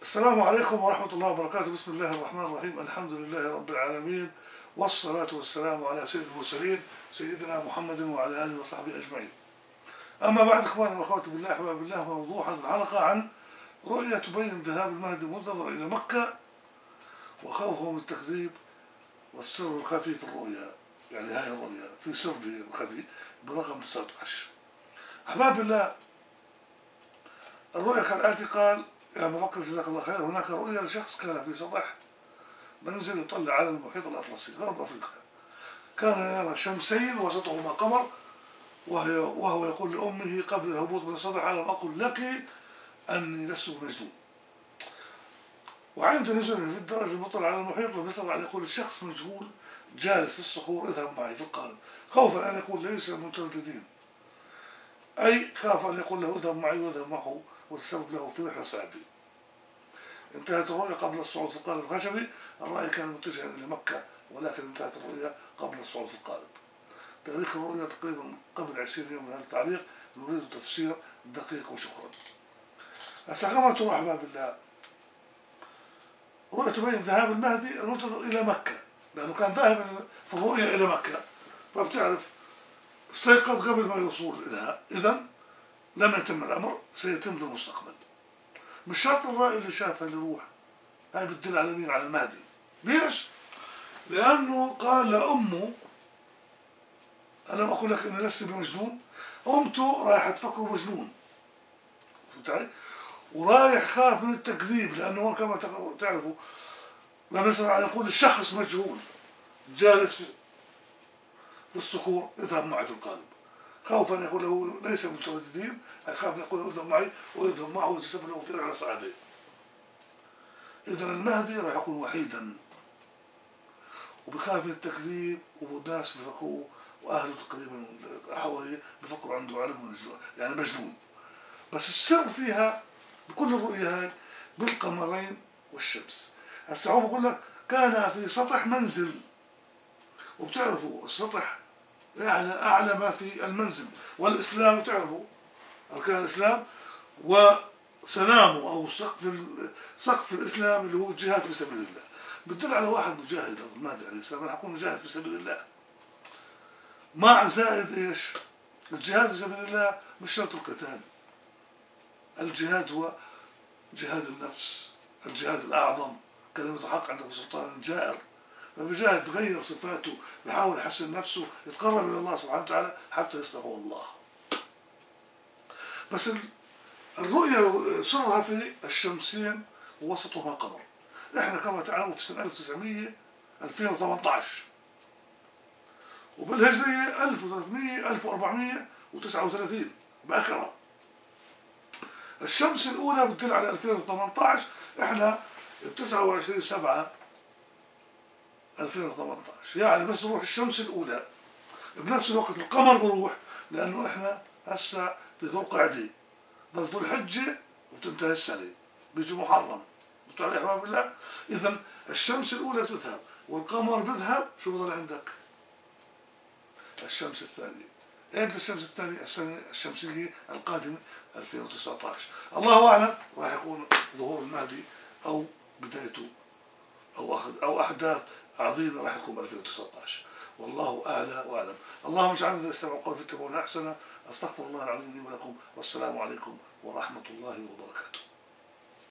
السلام عليكم ورحمة الله وبركاته. بسم الله الرحمن الرحيم. الحمد لله رب العالمين، والصلاة والسلام على سيد المرسلين سيدنا محمد وعلى آله وصحبه أجمعين. أما بعد، إخواني وأخواتي بالله أحباب بالله، موضوع هذه الحلقة عن رؤية تبين ذهاب المهدي المنتظر إلى مكة وخوفه من التكذيب والسر الخفي في الرؤيا. يعني هاي الرؤيا في سر الخفي برقم 19. أحباب بالله، الرؤيا كالآتي: قال يا مفكر جزاك الله خير، هناك رؤيا لشخص كان في سطح منزل يطلع على المحيط الأطلسي غرب أفريقيا، كان يرى شمسين وسطهما قمر، وهو يقول لأمه قبل الهبوط من السطح: ألم أقل لك أني لست بمجنون. وعند نزوله في الدرج المطلع على المحيط لم يستطع أن يقول الشخص مجهول جالس في الصخور: اذهب معي في القارب، خوفا أن يقول ليس مترددين، أي خاف أن يقول له اذهب معي ويذهب معه والسبب له في رحلة صعبة. انتهت الرؤيا قبل الصعود في القارب الخشبي. الرأي كان متجها إلى مكة، ولكن انتهت الرؤيا قبل الصعود في القارب. تاريخ الرؤيا تقريبا قبل 20 يوم من هذا التعليق، نريد تفسير دقيق وشكرا. هسه كما تروح أحباب الله، رؤيا تبين ذهاب المهدي المنتظر إلى مكة، لأنه كان ذاهبا في الرؤيا إلى مكة، فبتعرف استيقظ قبل ما يوصل إليها، إذا لم يتم الأمر، سيتم في المستقبل. مش شرط الرأي اللي شافها اللي يروح، هاي بتدل على مين؟ على المهدي. ليش؟ لأنه قال لأمه: ألم أقول لك إني لست بمجنون؟ أمته رايحة تفكره مجنون، فهمت علي؟ ورايح خاف من التكذيب، لأنه كما تعرفوا لم يستطع أن يقول الشخص مجهول جالس في الصخور: اذهب معي في القارب، خوفا أن يقول له ليس مترددين، خاف أن يقول له اذهب معي ويذهب معه ويتسبب له في رحلة صعبة. إذا المهدي راح يكون وحيدا وبخاف من التكذيب، والناس بفكروه وأهله تقريبا حواليه بفكروا عنده علم يعني مجنون. بس السر فيها بكل الرؤيا هاي بالقمرين والشمس. هسه هو بقول لك كان في سطح منزل، وبتعرفوا السطح يعني أعلى ما في المنزل، والإسلام بتعرفوا أركان الإسلام وسلامه أو سقف الإسلام اللي هو الجهاد في سبيل الله. بتدل على واحد مجاهد. المهدي عليه السلام راح يكون مجاهد في سبيل الله، مع زائد ايش؟ الجهاد في سبيل الله مش شرط القتال، الجهاد هو جهاد النفس، الجهاد الأعظم، كلمة حق عند سلطان جائر، فبجاهد بغير صفاته، بحاول يحسن نفسه، يتقرب إلى الله سبحانه وتعالى حتى يصلحه الله. بس الرؤيا سرها في الشمسين ووسطهما قمر. احنا كما تعلموا في سنة 2018 وبالهجرية 1439 بآخرها. الشمس الأولى بتدل على 2018، احنا ب 29/7/2018، يعني بس تروح الشمس الأولى بنفس الوقت القمر بروح، لأنه احنا هسه في ذو القعدة، ضل ذو الحجة وبتنتهي السنة، بيجي محرم. قلت عليه أحباب الله، إذا الشمس الأولى بتذهب والقمر بيذهب، شو بضل عندك؟ الشمس الثانية. امتى الشمس الثانية؟ السنة الشمسية القادمة 2019. الله أعلم راح يكون ظهور المهدي أو بدايته أو أحداث عظيمة راح تكون 2019، والله أعلى وأعلم. اللهم اجعلنا إذا استمعوا القول فاتبعونا أحسنه. أستغفر الله العظيم لي ولكم، والسلام عليكم ورحمة الله وبركاته.